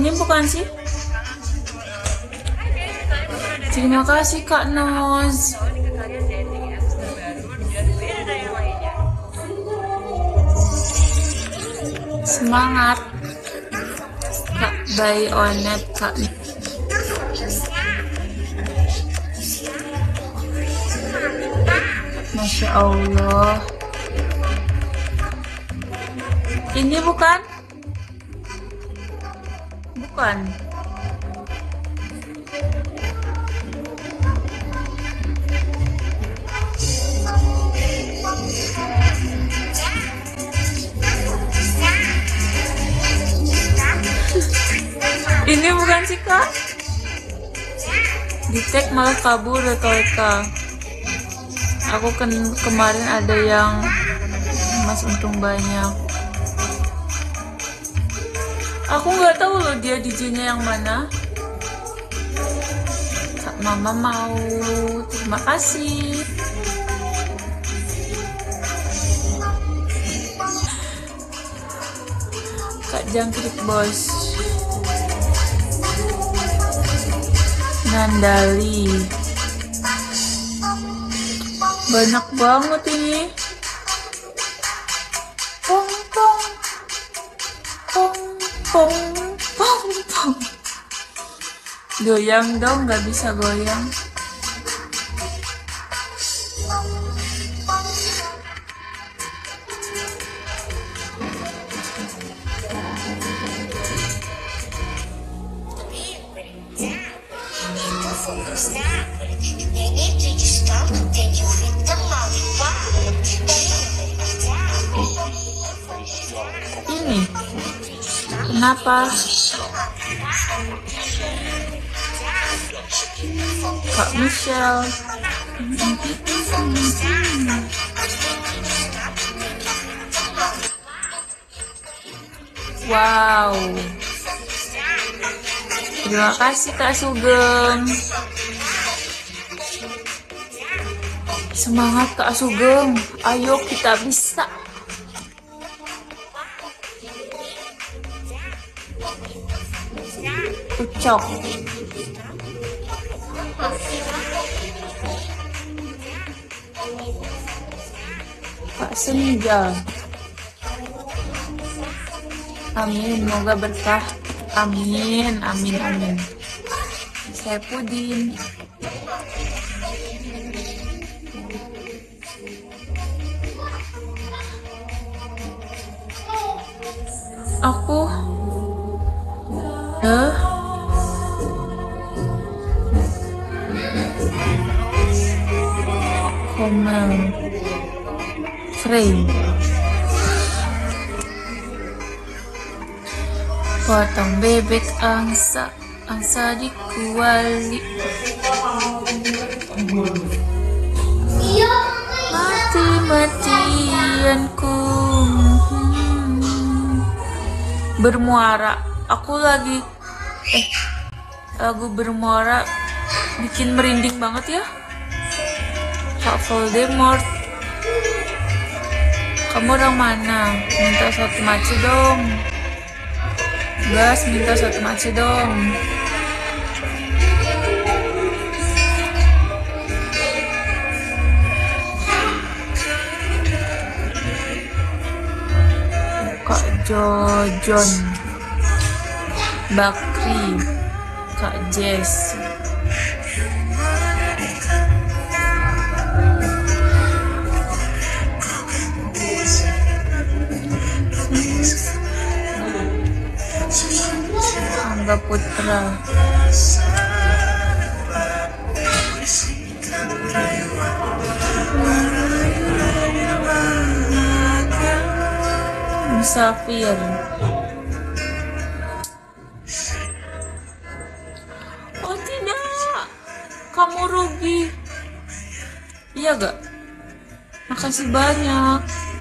Ini bukan sih? Terima kasih Kak Noz. Semangat Kak Bayonet Kak. Masya Allah. Ini bukan? Bukan. Ini bukan sih Kak? Di tag malah kabur reka-reka. Aku kemarin ada yang Mas untung banyak. Aku nggak tahu loh dia DJ-nya yang mana. Kak Mama mau. Terima kasih. Kak Jangkrik Bos. Nandali. Banyak banget ini. Pong pong. Pong pong pong pong. Goyang dong, nggak bisa goyang. Ini kenapa Kak Michelle? Wow, terima kasih Kak Sugeng. Semangat Kak Sugeng, ayo kita bisa. Ucok. Kak Senja. Amin, semoga berkah. Amin, amin, amin. Saya Pudin. Aku Komel frame potong bebek angsa di kuali mati-matianku bermuara. Aku lagi lagu bermuara bikin merinding banget ya. Kak Voldemort, kamu orang mana? Minta satu maci dong. Gas, minta satu maci dong. Kak Jojon, Bakri, Kak Jess. Angga Putra. Musafir. Oh tidak, kamu rugi. Iya gak? Makasih banyak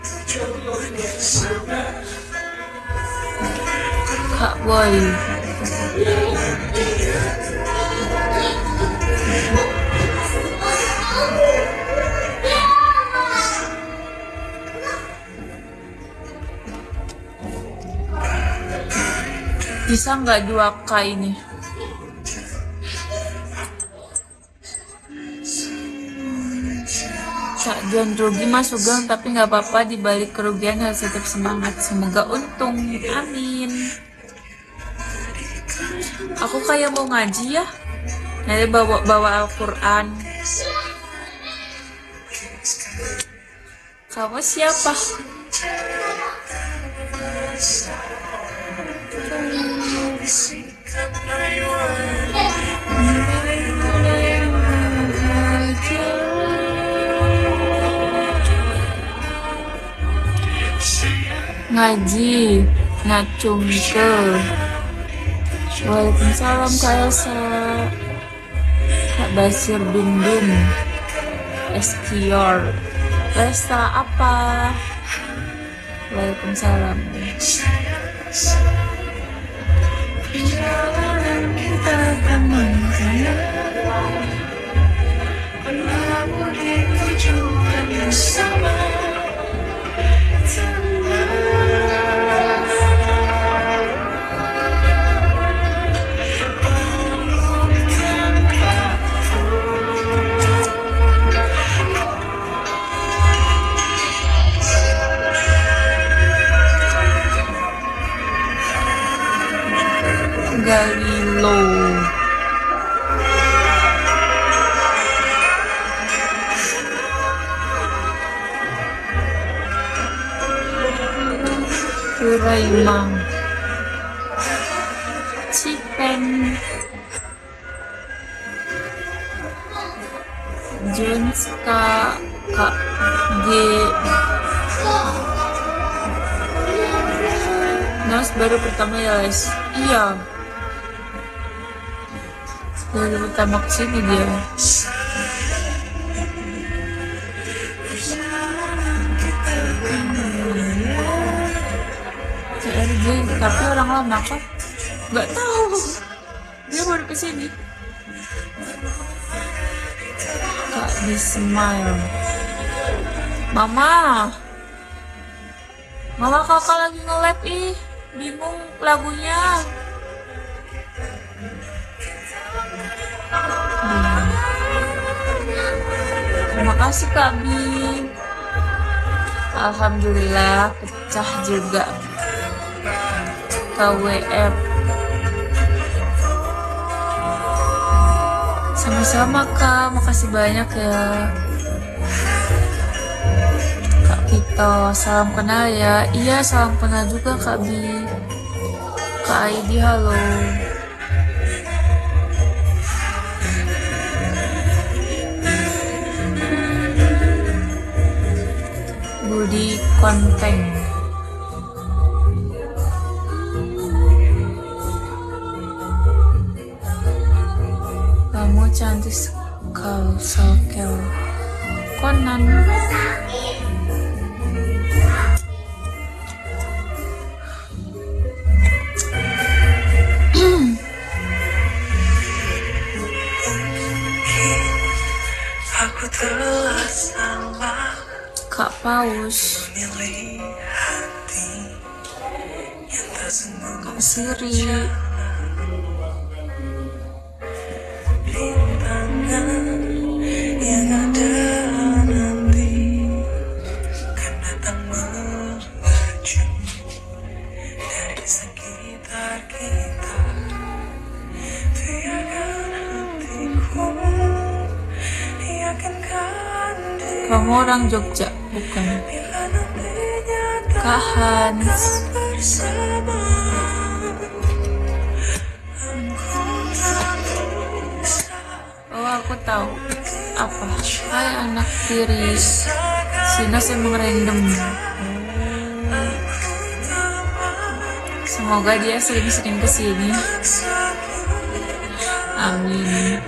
Kak Boy. Bisa nggak 2K ini? Jangan rugi Mas Sugeng, tapi nggak apa-apa, dibalik kerugian harus tetap semangat. Semoga untung, amin. Aku kayak mau ngaji ya, nanti bawa Al-Quran. Kamu siapa? Ngaji ngacungke. Waalaikumsalam Kak Elsa, Kak Basir Dundun, Eskior, Lesta apa? Waalaikumsalam. Galilo. Suraimang. Cipeng. Jones Kak G. Nas baru pertama ya Les. Iya, baru pertama kesini dia. CRJ, tapi orang lama kan? Nggak tahu, dia baru kesini. Kak di Smile. Mama kakak lagi nge-lab ih, bingung lagunya. Terima kasih Kak Bi. Alhamdulillah pecah juga. KWF. Sama-sama Kak, makasih banyak ya. Kak Kito, salam kenal ya. Iya, salam kenal juga Kak Bi. Kak Aidi, halo. Budi Konteng. Kamu cantik sekali. Konan. Aku telah salah. Kak Paus. Kak Siri. Yang ada nanti kan datang melaju dari sekitar kita. Biarkan hatiku yakinkan diri. Kamu orang Jogja, bukan? Kak Hans. Oh, aku tahu. Apa? Hai anak tiri. Sinas emang random. Semoga dia sering-sering kesini. Amin.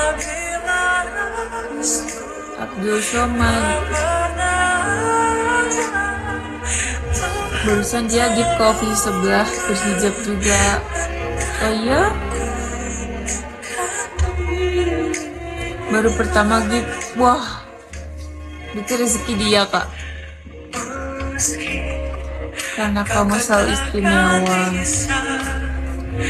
Abdul Somad. Barusan dia gift coffee sebelah, terus hijab juga. Oh iya? Baru pertama gift. Wah, itu rezeki dia Kak. Karena kamu selalu istimewa.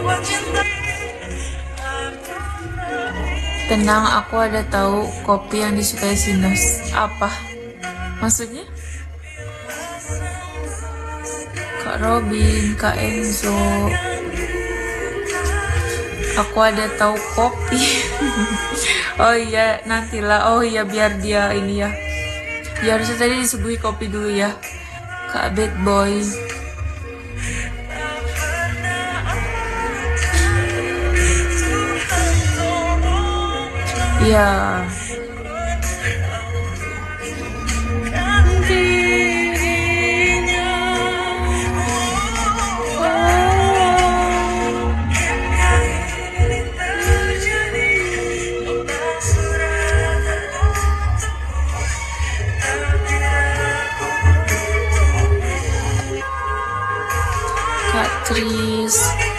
Tenang, aku ada tahu kopi yang disukai Sinus. Apa? Maksudnya? Kak Robin, Kak Enzo. Aku ada tahu kopi. Oh iya, nantilah. Oh iya, biar dia ini ya. Ya harusnya tadi disuguhi kopi dulu ya. Kak Bad Boy. Iya. Kak Tris.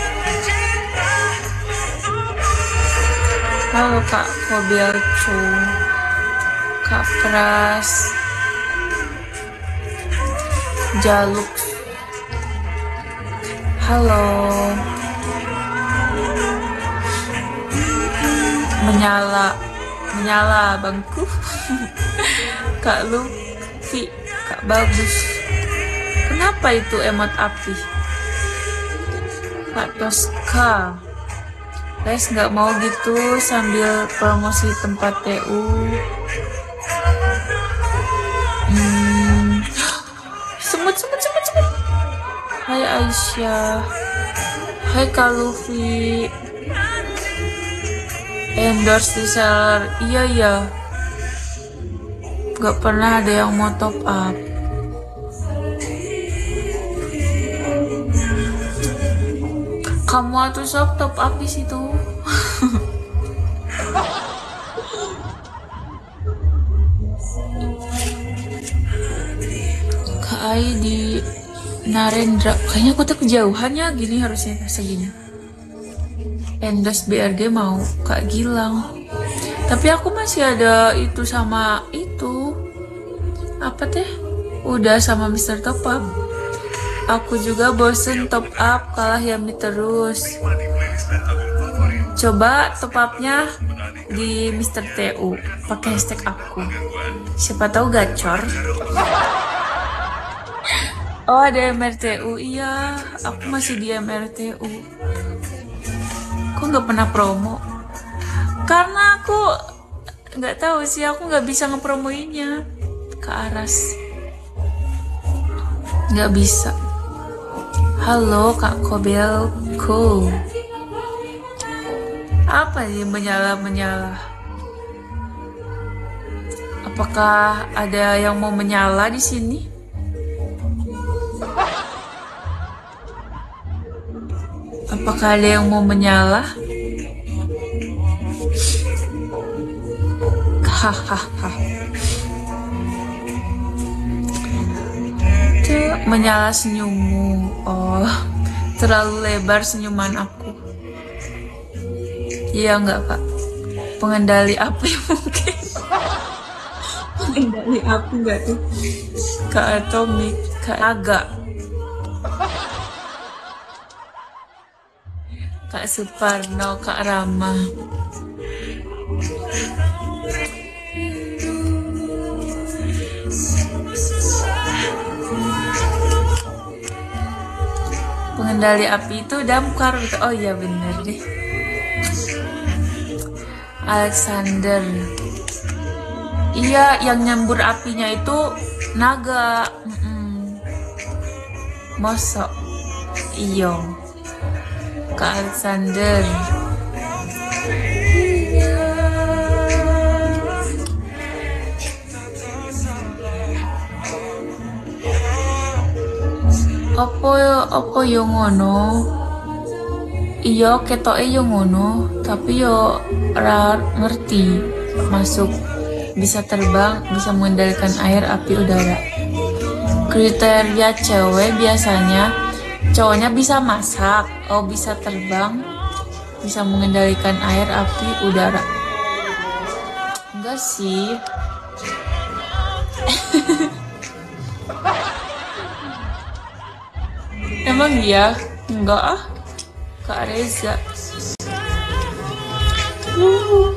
Halo Kak Kobelco. Kak Pras. Jaluk. Halo. Menyala bangku. Kak Luffy, Kak Bagus. Kenapa itu emot api? Kak Toska. Guys, nggak mau gitu sambil promosi tempat TU. Semut. Hai Aisyah. Hai Kak Luffy. Endorse reseller. Iya. Gak pernah ada yang mau top up. Kamu atuh sok top up di situ. Kak Ai di Narendra. Kayaknya aku tuh kejauhannya gini harusnya segini. Endos BRG mau Kak Gilang. Tapi aku masih ada itu sama itu. Apa teh? Udah sama Mr. Top Up. Aku juga bosen top up kalah Yami terus. Coba top upnya di Mr. TU pakai hashtag aku. Siapa tahu gacor. Oh ada MRTU, iya. Aku masih di MRTU. Kok nggak pernah promo? Karena aku nggak tahu sih, aku nggak bisa ngepromoinnya ke Aras. Nggak bisa. Halo Kak Kobelko. Apa nih menyala? Apakah ada yang mau menyala di sini? Apakah ada yang mau menyala? Hahaha. Menyala senyummu. Oh, terlalu lebar senyuman aku. Iya enggak Kak? Pengendali api mungkin. Pengendali api enggak tuh? Kak Atomik, Kak Naga, Kak Suparno, Kak Rama. Pengendali api itu damkar gitu. Oh iya bener deh. Alexander. Iya, yang nyambur apinya itu naga. Mosok. Iyo. Kak Alexander. Apa yo ngono? Iya ketoke yo ngono, tapi yo ora ngerti masuk bisa terbang, bisa mengendalikan air, api, udara. Kriteria cewek biasanya cowoknya bisa masak, bisa terbang, bisa mengendalikan air, api, udara. Enggak sih. Emang iya? Enggak ah. Kak Reza.